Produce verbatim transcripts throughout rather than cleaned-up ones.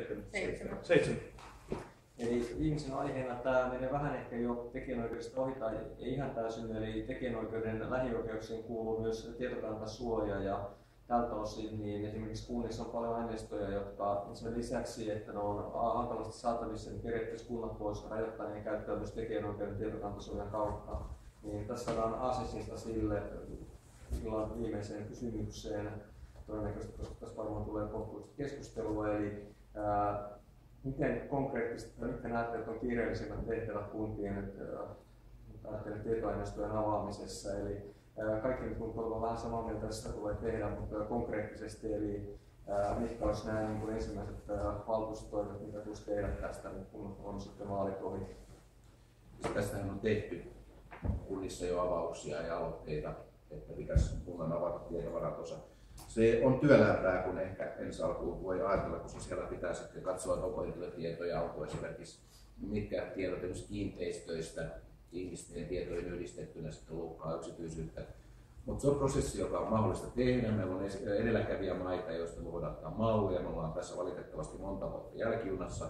Seitsemän. Seitsemän. Eli viimeisenä aiheena tämä menee vähän ehkä jo tekijänoikeudesta ohi tai ei ihan täysin, eli tekijänoikeuden lähioikeuksiin kuuluu myös tietokantasuoja ja tältä osin niin esimerkiksi kunnissa on paljon aineistoja, jotka sen lisäksi, että ne on hankalasti saatavissa, niin periaatteessa kunnat voisivat rajoittaa niiden käyttöä myös tekijänoikeuden tietokantasuojan kautta. Niin tässä saadaan aasisista sille illan viimeiseen kysymykseen, todennäköisesti, koska tässä varmaan tulee kohtuullista keskustelua. Eli ää, miten konkreettisesti, mitkä näette, että on kiireellisimmät tehtävät kuntien nyt, ää, tietoaineistojen avaamisessa? Eli ää, kaikki nyt kun on vähän samaa mieltä, tästä tulee tehdä, mutta konkreettisesti, eli ää, mitkä olisi nämä niin kuin ensimmäiset valtuustoimet, mitä tulisi tehdä tästä, kun on sitten vaalit ohi? Tästähän on tehty kunnissa jo avauksia ja aloitteita, että pitäisi kunnan avata tietovarantonsa. Se on työlämpää, kun ehkä ensi alkuun voi ajatella, koska siellä pitää sitten katsoa, että onko henkilötietoja, onko esimerkiksi mitkä tiedot esimerkiksi kiinteistöistä ihmisten tietoihin yhdistettynä sitten loukkaa yksityisyyttä. Mutta se on prosessi, joka on mahdollista tehdä. Meillä on edelläkävijä maita, joista me voidaan ottaa mallia. Me ollaan tässä valitettavasti monta vuotta jälkijunassa.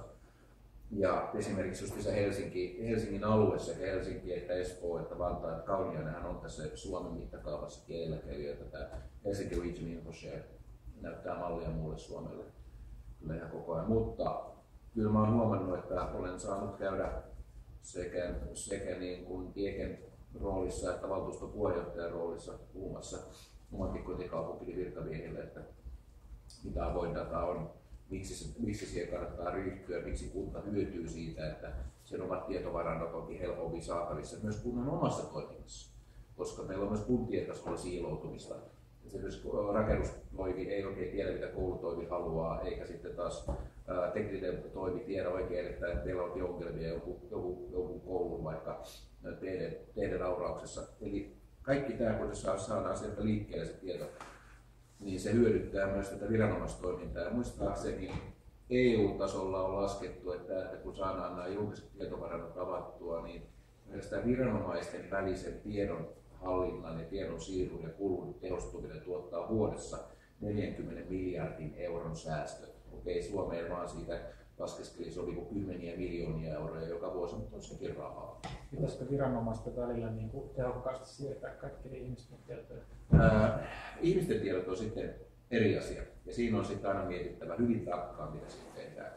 Ja esimerkiksi just Helsinki, Helsingin alue sekä Helsinki että Espoo että Vantaa että Kauniainenhan on tässä Suomen mittakaavassa edelläkävijöitä. Tämä Helsinki Region Infoshare näyttää mallia muulle Suomelle kyllä ihan koko ajan. Mutta kyllä mä oon huomannut, että olen saanut käydä sekä, sekä niin kuin Tieken roolissa että valtuuston puheenjohtajan roolissa puhumassa omankin kotikaupunkini virkamiehille, että mitä avoin data on. Miksi, se, miksi siihen kannattaa ryhtyä, miksi kunta hyötyy siitä, että sen omat tietovarannot onkin helpommin saatavissa myös kunnan omassa toiminnassa. Koska meillä on myös kuntien tasolla siiloutumista. Esimerkiksi rakennustoimi ei oikein tiedä, mitä koulutoimi haluaa, eikä sitten taas ää, tekninen toimi tiedä oikein, että meillä onkin ongelmia joku, joku, joku koulun vaikka teidän, teidän aurauksessa. Eli kaikki tämä, kun saadaan sieltä liikkeelle se tieto, niin se hyödyttää myös tätä viranomaistoimintaa. Ja muistaakseni E U-tasolla on laskettu, että, että kun saadaan nämä julkiset tietovarannot avattua, niin sitä viranomaisten välisen tiedon hallinnan ja tiedon siirron ja kulun tehostuminen tuottaa vuodessa neljänkymmenen miljardin euron säästöt. Okei, Suomeen vaan siitä laskeskeli, se oli kymmeniä miljoonia euroja joka vuosi, mutta on sekin rahaa. Pitäisikö viranomaisten välillä niin kuin tehokkaasti siirtää kaikkien ihmisten tietoja? Ää, ihmisten tiedot on sitten eri asia, ja siinä on sitten aina mietittävä hyvin tarkkaan, mitä sitten tehdään.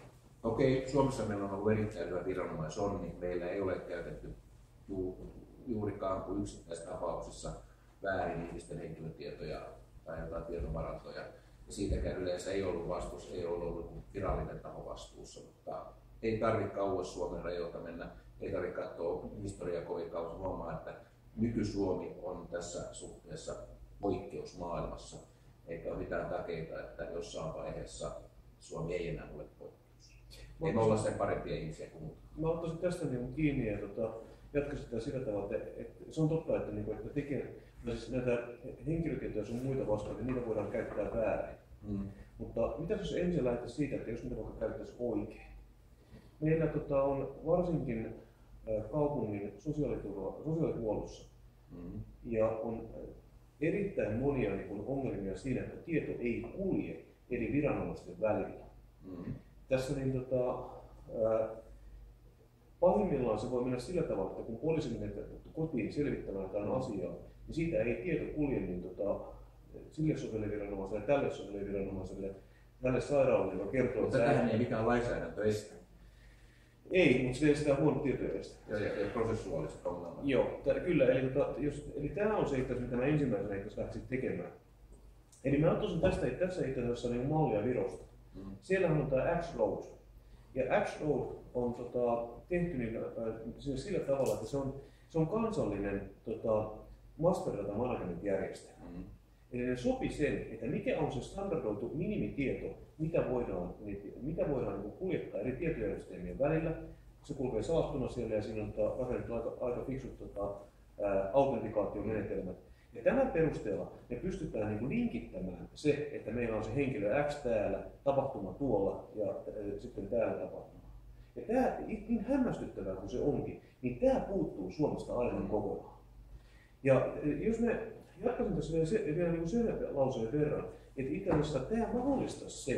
Okei, Suomessa meillä on ollut erittäin hyvä viranomaisonni, meillä ei ole käytetty ju, juurikaan kuin yksittäistapauksissa väärin ihmisten henkilötietoja tai jotain tietovarantoja. Ja siitäkään yleensä ei ollut vastuussa, ei ollut, ollut virallinen taho vastuussa, mutta ei tarvitse kauas Suomen rajoilta mennä, ei tarvitse katsoa historiaa kovin kauas, huomaa, että nyky-Suomi on tässä suhteessa poikkeus maailmassa, eikä ole mitään takeita, että jossain vaiheessa Suomi ei enää ole poikkeus. Ei me olla sen parempia ihmisiä kuin muuta. Mä ottaisin tästä niin kiinni ja tota, jatkaisin sitä sillä tavalla, että, että se on totta, että, niin että tekee, siis näitä henkilötietoja ja sun muita vastaan, niin niitä voidaan käyttää väärin. Mm. Mutta mitä jos ensin lähtee siitä, että jos niitä vaikka käyttäisiin oikein? Meillä tota, on varsinkin äh, kaupungin sosiaalihuollossa mm. ja on erittäin monia niin kun, ongelmia siinä, että tieto ei kulje eri viranomaisten välillä. Mm. Tässä niin, tota, äh, pahimmillaan se voi mennä sillä tavalla, että kun poliisi menee kotiin selvittämään jotain asiaa, niin siitä ei tieto kulje niin, tota, sille sosiaaliviranomaiselle, tälle sosiaaliviranomaiselle, tälle sairaalalle, joka kertoo, mutta että tähän ei mikään lainsäädäntö estä. Ei, mutta se ei sitä huono tietoja estä. Ja, ja, ja prosessuaaliset ongelmat. Joo, tää, kyllä. Eli, tota, jos, eli tämä on se, mitä mä ensimmäisenä lähtisin tekemään. Eli mä ottaisin tästä, tässä itse asiassa niin mallia Virosta. Mm. Siellähän on tämä X-Road. Ja X-Road on tota, tehty niin, äh, sillä tavalla, että se on, se on kansallinen tota, master data management järjestelmä. Mm. Eli ne sopi sen, että mikä on se standardoitu minimitieto, mitä voidaan, mitä voidaan niin kuljettaa eri tietojärjestelmien välillä. Se kulkee salattuna siellä ja siinä on rakennettu aika, aika fiksut tota, ää, autentikaatiomenetelmät. Ja tämän perusteella me pystytään niin kuin linkittämään se, että meillä on se henkilö X täällä, tapahtuma tuolla ja ää, sitten täällä tapahtuma. Ja tämä, niin hämmästyttävää kuin se onkin, niin tämä puuttuu Suomesta aivan kokonaan. Ja jos me jatkaisin tässä vielä, se, vielä niin sen lauseen verran, että itse asiassa tämä mahdollistaisi sen,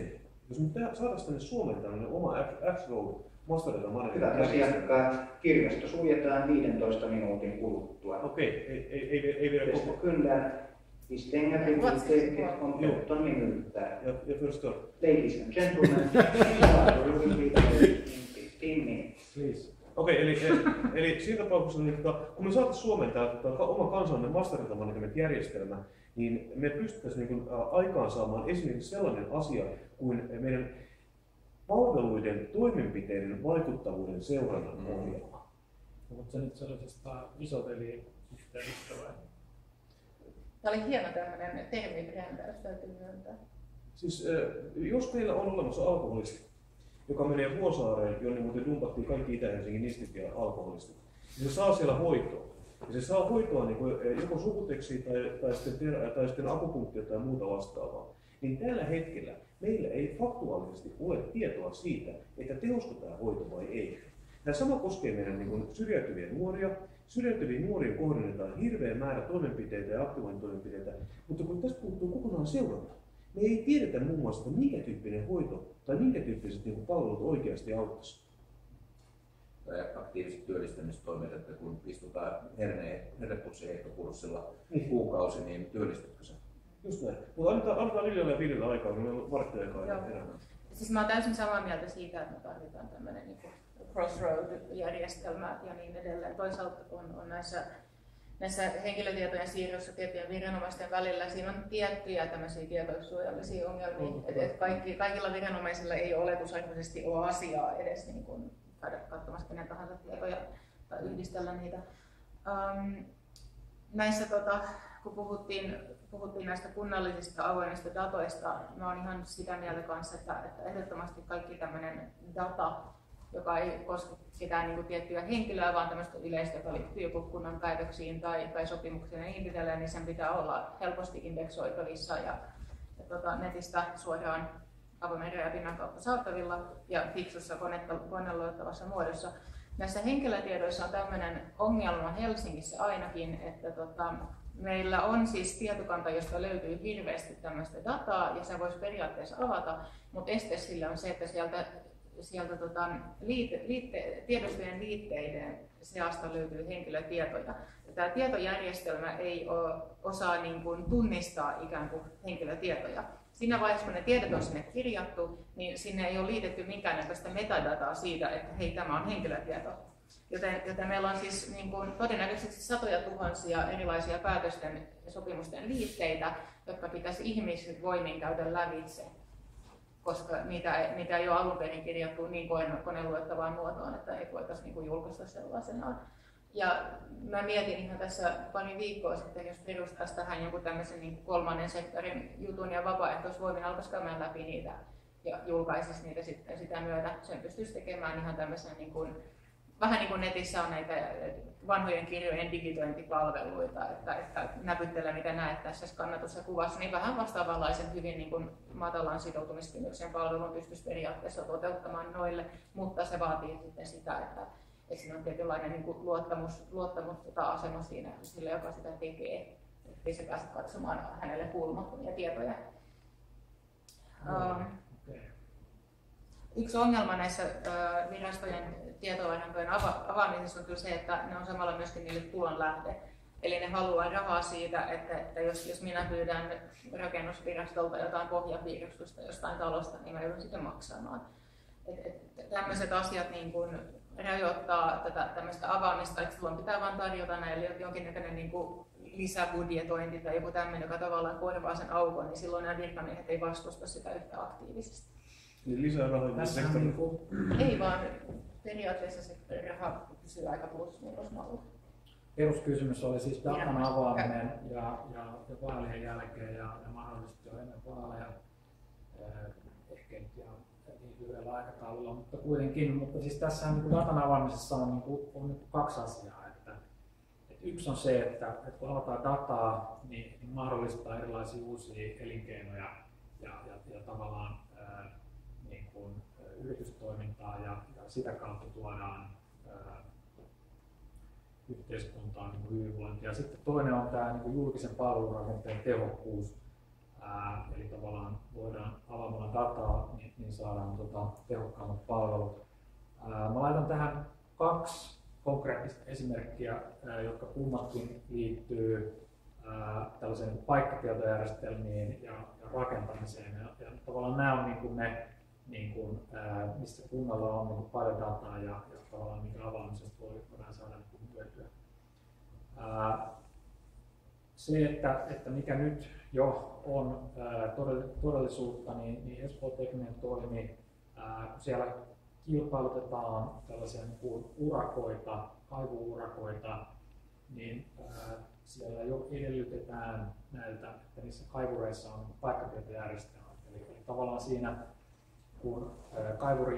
Jos nyt saataisiin tänne Suomeen tällainen oma X-Road Master Data Management. Hyvät asiakkaat, kirjasto suljetaan viidentoista minuutin kuluttua. Okei, okay, ei, ei, ei, ei vielä koko. Bestakunder, vi stänger biblioteket om femton minuter. Ja, ja förstår. Ladies and gentlemen, you will be there in fifteen minutes. Please. Okei, eli, eli, eli siinä tapauksessa, niin, kun me saataisiin Suomeen tämä, tämä oma kansallinen Master Data Management-järjestelmä, niin me pystyttäisiin niin kuin, aikaan saamaan esimerkiksi sellainen asia kuin meidän palveluiden toimenpiteiden vaikuttavuuden seurannan mm. ohjelma. Mutta se nyt sellaisesta isoteli-yhteydestä vai? Tämä oli hieno tämmöinen termibrändäys, täytyy myöntää. Siis jos meillä on olemassa alkoholisti, joka menee Vuosaareen, jonne muuten dumpattiin kaikki Itä-Helsingin nistit alkoholistit, niin se saa siellä hoitoa. Ja se saa hoitoa niin kuin joko sukuteksiä tai, tai, sitten, tai sitten akupunktia tai muuta vastaavaa. Niin tällä hetkellä meillä ei faktuaalisesti ole tietoa siitä, että tehosko tämä hoito vai ei. Tämä sama koskee meidän niin kuin syrjäytyviä nuoria. Syrjäytyviin nuoriin kohdennetaan hirveä määrä toimenpiteitä ja aktivointitoimenpiteitä, mutta kun tästä puuttuu kokonaan seuranta, me ei tiedetä muun muassa, että minkä tyyppinen hoito tai minkä tyyppiset niin kuin palvelut oikeasti auttaisi. Tai aktiiviset työllistämistoimet, että kun istutaan herne, hernepussiheittokurssilla niin kuukausi, niin työllistytkö sä? Just näin. Mutta annetaan, annetaan Liljalle ja Villille aikaa, kun meillä on varttiaikaa enää. Siis mä oon täysin samaa mieltä siitä, että me tarvitaan tämmöinen niin crossroad-järjestelmä ja niin edelleen. Toisaalta on, on näissä, näissä henkilötietojen siirrossa tiettyjen viranomaisten välillä, siinä on tiettyjä tämmöisiä tietosuojallisia ongelmia. Mm-hmm. Et, et kaikki, kaikilla viranomaisilla ei oletusarvoisesti ole asiaa edes niin kuin käydä katsomassa kenen tahansa tietoja tai yhdistellä niitä. Um, näissä, tota, kun puhuttiin, puhuttiin näistä kunnallisista avoimista datoista, mä oon ihan sitä mieltä kanssa, että, että ehdottomasti kaikki tämmöinen data, joka ei koske ketään niin kuin tiettyä henkilöä, vaan tämmöistä yleistä, joka liittyy joku kunnan päätöksiin tai, tai sopimuksiin ja niin edelleen, niin sen pitää olla helposti indeksoitavissa ja, ja tota, netistä suoraan avoimen rajapinnan kautta saatavilla ja fiksussa koneluettavassa muodossa. Näissä henkilötiedoissa on tämmöinen ongelma Helsingissä ainakin, että tota, meillä on siis tietokanta, josta löytyy hirveästi tämmöistä dataa ja se voisi periaatteessa avata, mutta este sille on se, että sieltä Sieltä tota, liite, liitte, tiedostojen liitteiden seasta löytyy henkilötietoja. Ja tämä tietojärjestelmä ei ole, osaa niin kuin, tunnistaa ikään kuin henkilötietoja. Siinä vaiheessa, kun ne tiedot on sinne kirjattu, niin sinne ei ole liitetty minkäännäköistä metadataa siitä, että hei, tämä on henkilötieto. Joten, joten meillä on siis niin kuin, todennäköisesti satoja tuhansia erilaisia päätösten ja sopimusten liitteitä, jotka pitäisi ihmiset voimin käydä lävitse, koska niitä, niitä ei ole alun perin kirjattu niin koneluettavaan muotoon, että ei voitaisiin niin kuin julkaista sellaisenaan. Ja mä mietin ihan tässä pari viikkoa sitten, jos perustaisi tähän jonkun tämmöisen niin kolmannen sektorin jutun ja vapaaehtoisvoimin alkaisi käymään läpi niitä ja julkaisisi niitä sitten sitä myötä. Sen pystyisi tekemään ihan tämmöisen, niin kuin, vähän niin kuin netissä on näitä vanhojen kirjojen digitointipalveluita, että, että näpyttele mitä näet tässä kannatus ja kuvassa, niin vähän vastaavanlaisen hyvin niin kuin matalan sitoutumiskynnyksen palvelun pystyisi periaatteessa toteuttamaan noille, mutta se vaatii sitten sitä, että, että siinä on tietynlainen niin kuin luottamus, luottamus tota asema siinä sille, joka sitä tekee, ettei se pääse katsomaan hänelle kuulumattomia tietoja. No, um, okay. Yksi ongelma näissä uh, virastojen tietovarantojen ava- avaamisessa on kyllä se, että ne on samalla myöskin niille tulonlähde. Eli ne haluaa rahaa siitä, että, että jos, jos minä pyydän rakennusvirastolta jotain pohjapiirustusta jostain talosta, niin mä joudun sitten maksamaan. Et, et, tämmöiset asiat niin kun rajoittaa tätä tämmöistä avaamista, että silloin pitää vain tarjota näille jonkinnäköinen niin kuin lisäbudjetointi tai joku tämmöinen, joka tavallaan korvaa sen aukon, niin silloin nämä virkamiehet ei vastusta sitä yhtä aktiivisesti. Niin lisää rahaa sektorilla? Niinku... Ei vaan periaatteessa se raha pysyy aika plus-minusmalla. Peruskysymys oli siis datan avaaminen ja, ja, ja vaalien jälkeen ja, ja mahdollisesti jo ennen vaaleja. Ehkä nyt ihan niin lyhyellä aikataululla, mutta kuitenkin. Mutta siis tässä niin datan avaamisessa on, niin kuin, on niin kaksi asiaa. Että, että yksi on se, että, että kun avataan dataa, niin, niin mahdollistaa erilaisia uusia elinkeinoja ja, ja, ja tavallaan ää, niin kuin, yritystoimintaa ja, ja sitä kautta tuodaan ää, yhteiskuntaan niin hyvinvointia. Sitten toinen on tämä niin julkisen palvelurakenteen tehokkuus. Ää, eli tavallaan voidaan avaamalla dataa, niin, niin saadaan tota, tehokkaammat palvelut. Ää, mä laitan tähän kaksi konkreettista esimerkkiä, ää, jotka kummatkin liittyy ää, tällaisiin paikkatietojärjestelmiin ja, ja rakentamiseen. Ja, ja tavallaan nämä on niin kuin ne, niin kuin, ää, mistä kunnalla on niin kuin paljon dataa ja, ja tavallaan minkä avaamisesta voi, voidaan saada niin hyötyä. Ää, se, että, että mikä nyt jo on ää, todellisuutta, niin, niin Espoo Tekninen toimi, ää, kun siellä kilpailutetaan tällaisia niin kuin urakoita, kaivuurakoita, niin ää, siellä jo edellytetään näiltä, että niissä kaivureissa on paikkatietojärjestelmät. Eli, eli tavallaan siinä, kun ää,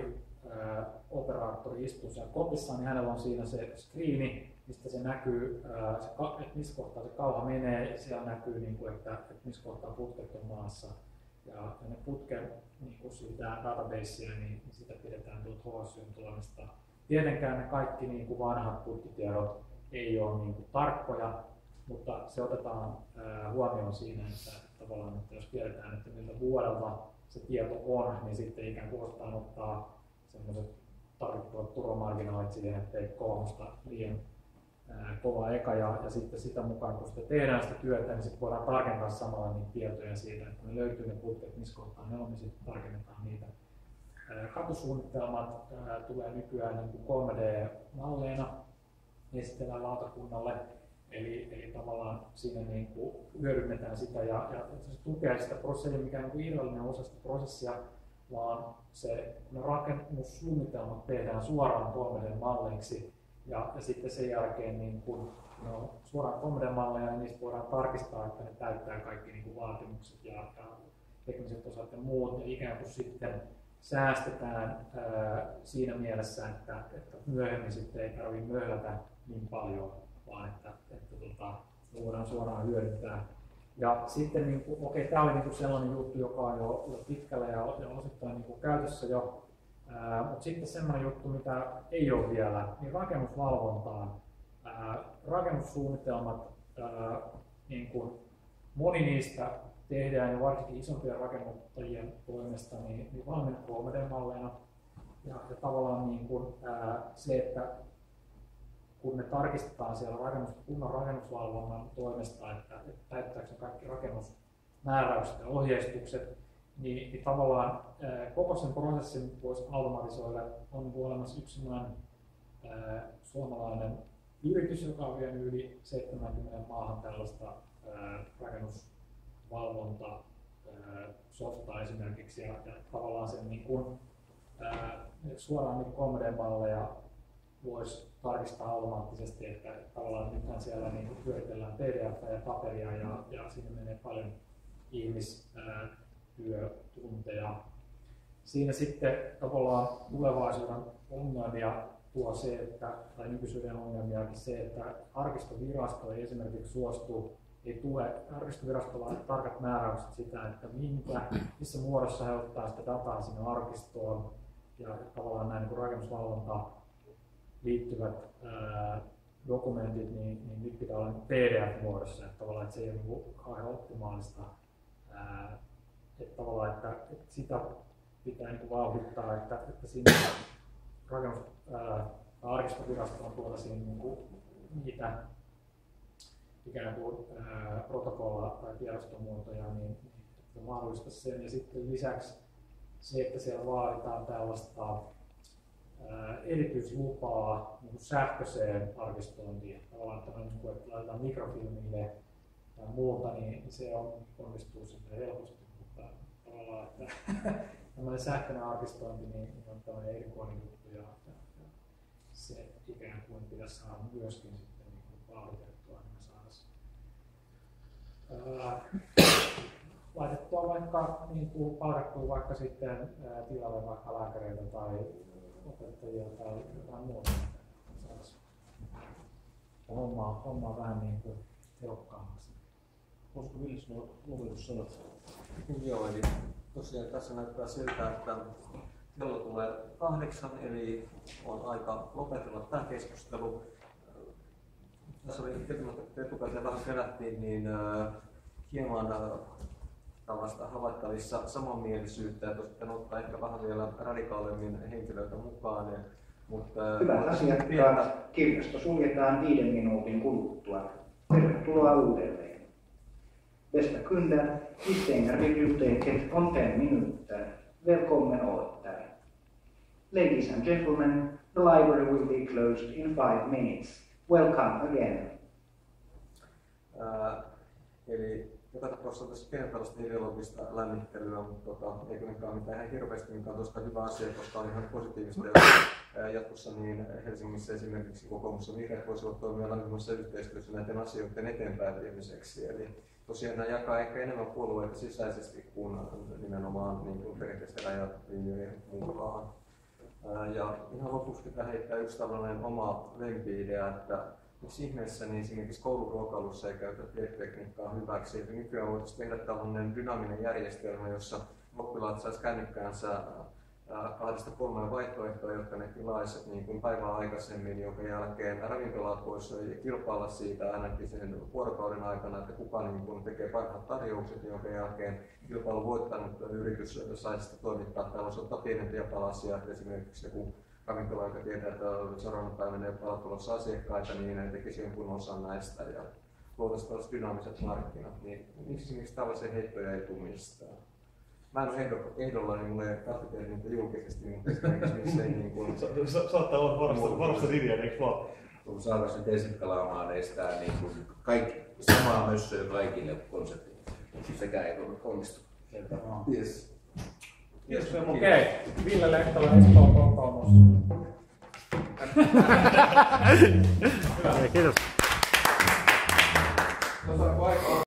kaivurioperaattori istuu siellä kopissa, niin hänellä on siinä se screeni, mistä se näkyy, ää, se, että missä kohtaa se kauha menee, ja siellä näkyy, niin kuin, että, että missä kohtaa putket on maassa. Ja, ja ne putken niin siitä databasea, niin, niin sitä pidetään tuolta H S Y:n toimesta. Tietenkään ne kaikki niin kuin vanhat putkitiedot ei ole niin kuin tarkkoja, mutta se otetaan ää, huomioon siinä, että tavallaan, että jos tiedetään, että miltä vuodelta se tieto on, niin sitten ikään kuin osataan ottaa sellaiset tarvittavat turvamarginaalit siihen, ettei kohdusta liian ää, kova eka. Ja, ja sitten sitä mukaan, kun sitä tehdään sitä työtä, niin sitten voidaan tarkentaa samalla niitä tietoja siitä, että ne löytyy ne putket, missä kohtaa ne on, niin sitten tarkennetaan niitä. Ää, katusuunnitelmat ää, tulee nykyään niin kuin kolme D-malleina esitellään lautakunnalle. Eli, eli tavallaan siinä niin kuin hyödynnetään sitä ja, ja se tukee sitä prosessia, mikä on niin irrallinen osa sitä prosessia, vaan se, kun ne rakennussuunnitelmat tehdään suoraan kolme D-malleiksi ja, ja sitten sen jälkeen niin kun ne on suoraan kolme D-malleja, niin niistä voidaan tarkistaa, että ne täyttää kaikki niin kuin vaatimukset ja, ja tekniset osat ja muut ja ikään kuin sitten säästetään ää, siinä mielessä, että, että myöhemmin sitten ei tarvitse möhlätä niin paljon, vaan että, että tota, me voidaan suoraan hyödyntää. Ja sitten, niin kuin, okei, tämä oli niin kuin sellainen juttu, joka on jo, jo pitkällä ja, ja osittain niin kuin käytössä jo, ää, mutta sitten sellainen juttu, mitä ei ole vielä, niin rakennusvalvontaan. Ää, rakennussuunnitelmat, ää, niin kuin moni niistä tehdään jo varsinkin isompien rakennuttajien toimesta niin, niin valmiina kolme D-malleina. Ja, ja tavallaan niin kuin, ää, se, että kun ne tarkistetaan siellä rakennus, kunnan rakennusvalvonnan toimesta, että, että täyttääkö ne kaikki rakennusmääräykset ja ohjeistukset, niin, niin tavallaan ää, koko sen prosessin voisi automatisoida. On olemassa yksi sellainen ää, suomalainen yritys, joka on vienyt yli seitsemänkymmentä maahan tällaista ää, rakennusvalvonta ää, softaa esimerkiksi, ja, ja tavallaan sen niin kuin, ää, suoraan niin kolme D-malleja voisi tarkistaa automaattisesti, että tavallaan nythän siellä niin pyöritellään P D F ja paperia ja, ja sinne menee paljon ihmistyötunteja. Siinä sitten tavallaan tulevaisuuden ongelmia tuo se, että, tai nykyisyyden ongelmiakin se, että arkistovirasto ei esimerkiksi suostu, ei tule arkistovirastolla tarkat määräykset sitä, että minkä, missä muodossa he ottaa sitä dataa sinne arkistoon ja tavallaan näin niin rakennusvalvontaan liittyvät ää, dokumentit, niin, niin nyt pitää olla P D F-muodossa, että tavallaan että se ei ole niin kauhean optimaalista, ää, että tavallaan että, että sitä pitää niin vauhdittaa, että, että siinä rakennus arkistovirastoon tuotaisiin niin niitä ikään kuin ää, protokolla- tai tiedostomuotoja, niin, niin mahdollistaisi sen. Ja sitten lisäksi se, että siellä vaaditaan tällaista ää, erityislupaa niin sähköiseen arkistointiin. Tavallaan tämä, niin kuin, että laitetaan mikrofilmille tai muuta, niin se on, onnistuu sitten helposti, mutta tavallaan, että tämmöinen sähköinen arkistointi niin on tämmöinen erikoinen juttu ja, ja, ja se ikään kuin pitäisi saada myöskin sitten niin kuin vauhditettua, niin me saataisiin laitettua vaikka niin kuin palkattua vaikka sitten ää, tilalle vaikka lääkäreitä tai opettajia tai jotain muuta, että saataisiin hommaa, hommaa vähän niin kuin tehokkaammaksi. Olisiko Ville sanoa lopetussanat? Joo, eli tosiaan tässä näyttää siltä, että kello tulee kahdeksan, eli on aika lopetella tämä keskustelu. Tässä oli etukäteen vähän pelättiin, niin äh, hieman äh, tällaista havaittavissa samanmielisyyttä, että sitten ottaa ehkä vähän vielä radikaalimmin henkilöitä mukaan. Ja, mutta, Hyvät asiakkaat, kirjasto suljetaan viiden minuutin kuluttua. Tervetuloa uudelleen. Bästa kunder, vi stänger biblioteket om fem minuter. Välkommen åter. Ladies and gentlemen, the library will be closed in five minutes. Welcome again. Ää, eli joka tapauksessa tässä pientä tällaista ideologista lämmittelyä, mutta tota, ei kuitenkaan mitään ihan hirveästi, mikä on tosta hyvä asia, koska on ihan positiivista. Ja jatkossa niin Helsingissä esimerkiksi kokoomus ja vihreät voisivat toimia lämpimässä yhteistyössä näiden asioiden eteenpäin viemiseksi. Eli tosiaan nämä jakaa ehkä enemmän puolueita sisäisesti kuin nimenomaan niin kuin perinteisten rajatlinjojen mukaan. Ja ihan lopuksi pitää heittää yksi tällainen oma lempi-idea, että miksi ihmeessä niin esimerkiksi kouluruokailussa ei käytä tietotekniikkaa hyväksi. Että nykyään voitaisiin tehdä tällainen dynaaminen järjestelmä, jossa oppilaat saisi kännykkäänsä kahdesta kolmeen vaihtoehtoa, jotka ne tilaisivat niin kuin päivää aikaisemmin, jonka jälkeen ravintolat voisivat kilpailla siitä ainakin sen vuorokauden aikana, että kuka niin kuin tekee parhaat tarjoukset, jonka jälkeen kilpailu voittanut yritys saisi sitä toimittaa tällaisia pienempiä palasia, että esimerkiksi joku ravintola, joka tietää, että seuraavana päivänä ei ole tulossa asiakkaita, niin ne tekisi jonkun osan näistä ja luotaisiin tällaiset dynaamiset markkinat. Niin miksi, miksi tällaisia heittoja ei tule mistään? Mä en ole ehdolla, niin mulla ei katsotaan niitä julkisesti, mutta esimerkiksi miksei niin kuin... Saattaa olla varasta riviä, eikö vaan? Kun saataisiin nyt esittelaamaan neistä niin kuin kaikki, samaa mössöä kaikille konseptiin. Sekään ei tule onnistu. Yes. Yes. Okei, okay. Ville Lehtola, Espoon kokoomus. Kiitos. Tuossa on paikalla.